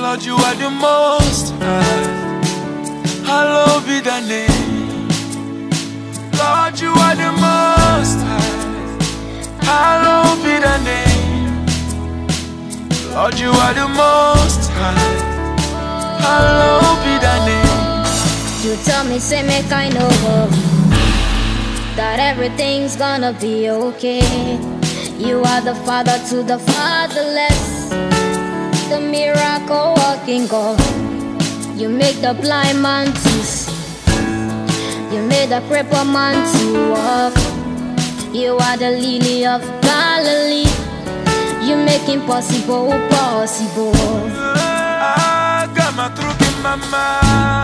Lord, you are the most high. Hallowed be thy name. Lord, you are the most high. Hallowed be thy name. Lord, you are the most high. Hallowed be thy name. You tell me, say me kind of that everything's gonna be okay. You are the father to the fatherless, the miracle working God. You make the blind man to see, you made the crippled man to walk. You are the lily of Galilee. You make impossible possible. I got my truth in my mind.